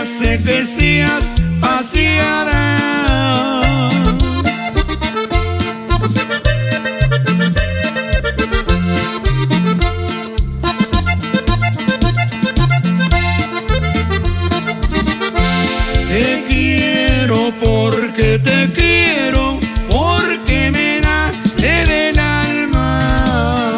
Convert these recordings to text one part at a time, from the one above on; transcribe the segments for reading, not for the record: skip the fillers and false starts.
hace que seas paseada. Te quiero porque te quiero, porque me nace del alma.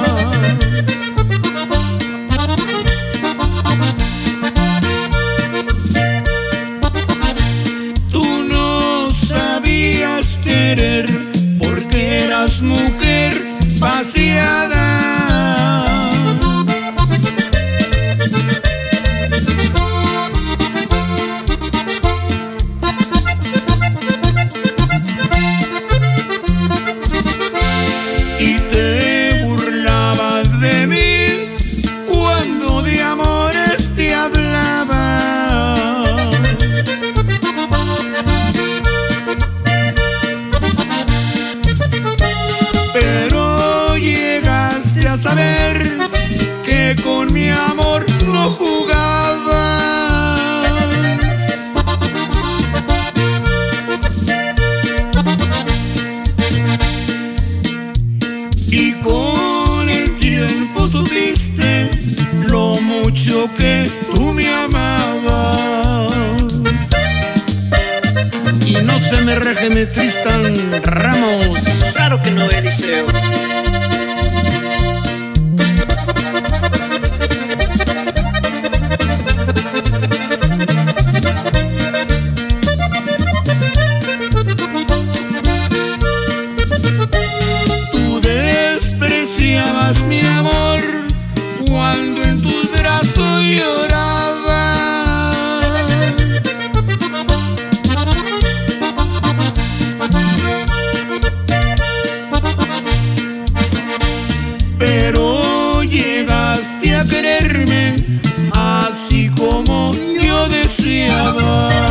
Tú no sabías querer porque eras mujer paseada. Y te burlabas de mí cuando de amores te hablaba. Pero llegaste a saber que con mi amor no jugabas. Y con el tiempo supiste lo mucho que tú me amabas. Y no se me reje mi Tristan Ramos. Claro que no, Eliseo. Tú despreciabas mi amor cuando en tus brazos lloraba. Pero llegaste a quererme así como yo deseaba.